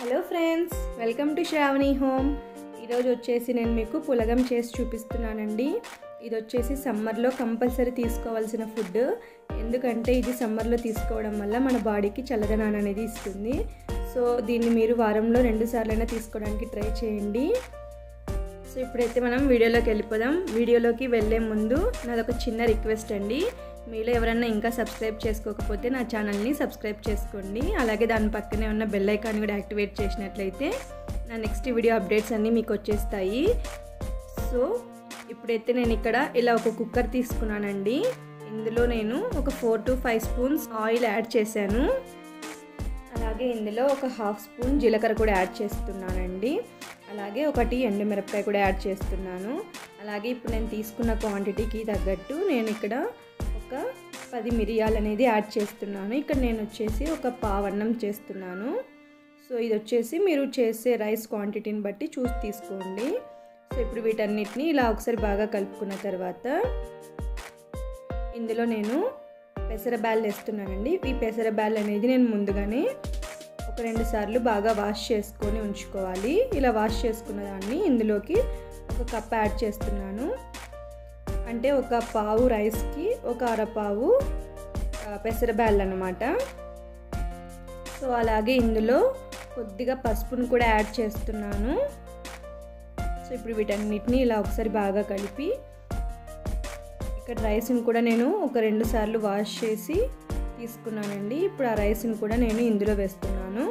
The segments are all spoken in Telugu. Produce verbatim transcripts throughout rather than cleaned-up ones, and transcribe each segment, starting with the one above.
Hello friends, welcome to Sravani home. ఈరోజు వచ్చేసి నేను మీకు పులగం చేసి చూపిస్తున్నానండి. ఇది వచ్చేసి సమ్మర్లో కంపల్సరీ తీసుకోవాల్సిన ఫుడ్. ఎందుకంటే ఇది సమ్మర్లో తీసుకోవడం వల్ల మన బాడీకి చల్లదనాన్ని అనేది ఇస్తుంది. సో దీన్ని మీరు వారంలో రెండు సార్లైనా తీసుకోవడానికి ట్రై చేయండి. సో ఇప్పుడైతే మనం వీడియోలోకి వెళ్ళిపోదాం. వీడియోలోకి వెళ్ళే ముందు నాదొక చిన్న రిక్వెస్ట్ అండి. మీలో ఎవరైనా ఇంకా సబ్స్క్రైబ్ చేసుకోకపోతే నా ఛానల్ని సబ్స్క్రైబ్ చేసుకోండి. అలాగే దాని పక్కనే ఉన్న బెల్ ఐకాన్ కూడా యాక్టివేట్ చేసినట్లయితే నా నెక్స్ట్ వీడియో అప్డేట్స్ అన్నీ మీకు వచ్చేస్తాయి. సో ఇప్పుడైతే నేను ఇక్కడ ఇలా ఒక కుక్కర్ తీసుకున్నానండి. ఇందులో నేను ఒక four to five spoons oil add చేశాను. అలాగే ఇందులో ఒక హాఫ్ స్పూన్ జీలకర్ర కూడా యాడ్ చేస్తున్నానండి. అలాగే ఒకటి ఎండుమిరపకాయ కూడా యాడ్ చేస్తున్నాను. అలాగే ఇప్పుడు నేను తీసుకున్న క్వాంటిటీకి తగ్గట్టు నేను ఇక్కడ ఒక పది మిరియాలు అనేది యాడ్ చేస్తున్నాను. ఇక్కడ నేను వచ్చేసి ఒక పావన్నం చేస్తున్నాను. సో ఇది వచ్చేసి మీరు చేసే రైస్ క్వాంటిటీని బట్టి చూసి తీసుకోండి. సో ఇప్పుడు వీటన్నిటిని ఇలా ఒకసారి బాగా కలుపుకున్న తర్వాత ఇందులో నేను పెసర బ్యాళ్ళు వేస్తున్నానండి. ఈ పెసర బ్యాళ్ళు అనేది నేను ముందుగానే ఒక రెండు సార్లు బాగా వాష్ చేసుకొని ఉంచుకోవాలి. ఇలా వాష్ చేసుకున్న దాన్ని ఇందులోకి ఒక కప్ యాడ్ చేస్తున్నాను. అంటే ఒక పావు రైస్కి ఒక అరపావు పెసర బ్యాళ్ళు అన్నమాట. సో అలాగే ఇందులో కొద్దిగా పసుపును కూడా యాడ్ చేస్తున్నాను. సో ఇప్పుడు వీటన్నిటిని ఇలా ఒకసారి బాగా కలిపి ఇక్కడ రైస్ని కూడా నేను ఒక రెండు సార్లు వాష్ చేసి తీసుకున్నానండి. ఇప్పుడు ఆ రైస్ని కూడా నేను ఇందులో వేస్తున్నాను.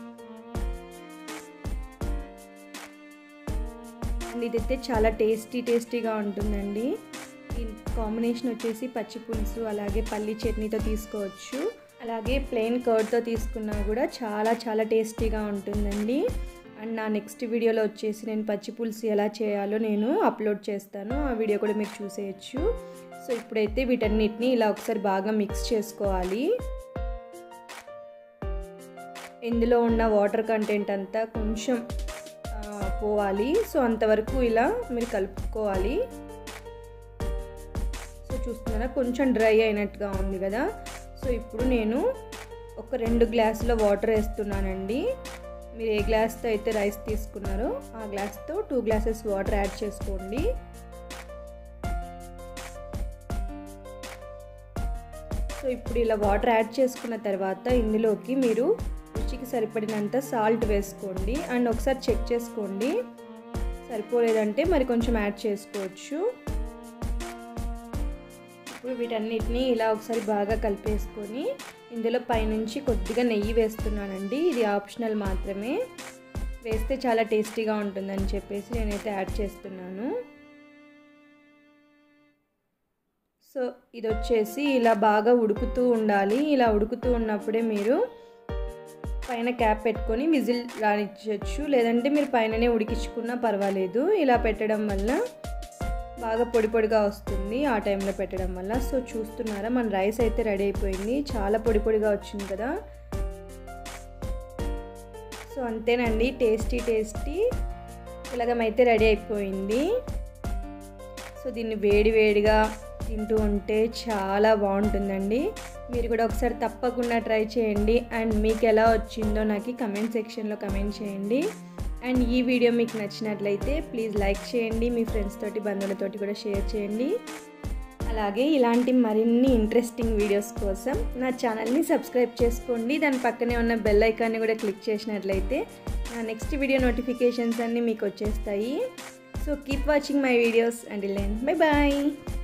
అండ్ ఇదైతే చాలా టేస్టీ టేస్టీగా ఉంటుందండి. ఈ కాంబినేషన్ వచ్చేసి పచ్చి పులుసు అలాగే పల్లి చట్నీతో తీసుకోవచ్చు. అలాగే ప్లెయిన్ కర్డ్తో తీసుకున్నా కూడా చాలా చాలా టేస్టీగా ఉంటుందండి. అండ్ నా నెక్స్ట్ వీడియోలో వచ్చేసి నేను పచ్చి పులుసు ఎలా చేయాలో నేను అప్లోడ్ చేస్తాను. ఆ వీడియో కూడా మీరు చూసేయచ్చు. సో ఇప్పుడైతే వీటన్నిటిని ఇలా ఒకసారి బాగా మిక్స్ చేసుకోవాలి. ఇందులో ఉన్న వాటర్ కంటెంట్ అంతా కొంచెం పోవాలి. సో అంతవరకు ఇలా మీరు కలుపుకోవాలి. సో చూస్తున్నారా, కొంచెం డ్రై అయినట్టుగా ఉంది కదా. సో ఇప్పుడు నేను ఒక రెండు గ్లాసుల వాటర్ వేస్తున్నానండి. మీరు ఏ గ్లాస్తో అయితే రైస్ తీసుకున్నారో ఆ గ్లాస్తో టూ గ్లాసెస్ వాటర్ యాడ్ చేసుకోండి. సో ఇప్పుడు ఇలా వాటర్ యాడ్ చేసుకున్న తర్వాత ఇందులోకి మీరు రుచికి సరిపడినంత సాల్ట్ వేసుకోండి. అండ్ ఒకసారి చెక్ చేసుకోండి, సరిపోలేదంటే మరి కొంచెం యాడ్ చేసుకోవచ్చు. ఇప్పుడు వీటన్నిటిని ఇలా ఒకసారి బాగా కలిపేసుకొని ఇందులో పైనుంచి కొద్దిగా నెయ్యి వేస్తున్నానండి. ఇది ఆప్షనల్ మాత్రమే, వేస్తే చాలా టేస్టీగా ఉంటుందని చెప్పేసి నేనైతే యాడ్ చేస్తున్నాను. సో ఇది వచ్చేసి ఇలా బాగా ఉడుకుతూ ఉండాలి. ఇలా ఉడుకుతూ ఉన్నప్పుడే మీరు పైన క్యాప్ పెట్టుకొని విజిల్ రానిచ్చచ్చు. లేదంటే మీరు పైననే ఉడికించుకున్నా పర్వాలేదు. ఇలా పెట్టడం వల్ల బాగా పొడి పొడిగా వస్తుంది ఆ టైంలో పెట్టడం వల్ల. సో చూస్తున్నారా, మన రైస్ అయితే రెడీ అయిపోయింది. చాలా పొడి పొడిగా వచ్చింది కదా. సో అంతేనండి, టేస్టీ టేస్టీ పులగం అయితే రెడీ అయిపోయింది. సో దీన్ని వేడి వేడిగా తింటూ ఉంటే చాలా బాగుంటుందండి. మీరు కూడా ఒకసారి తప్పకుండా ట్రై చేయండి. అండ్ మీకు ఎలా వచ్చిందో నాకు కమెంట్ సెక్షన్లో కమెంట్ చేయండి. అండ్ ఈ వీడియో మీకు నచ్చినట్లయితే ప్లీజ్ లైక్ చేయండి. మీ ఫ్రెండ్స్ తోటి బంధువులతోటి కూడా షేర్ చేయండి. అలాగే ఇలాంటి మరిన్ని ఇంట్రెస్టింగ్ వీడియోస్ కోసం నా ఛానల్ని సబ్స్క్రైబ్ చేసుకోండి. దాని పక్కనే ఉన్న బెల్ ఐకాన్ని కూడా క్లిక్ చేసినట్లయితే నా నెక్స్ట్ వీడియో నోటిఫికేషన్స్ అన్నీ మీకు వచ్చేస్తాయి. So keep watching my videos and then bye bye.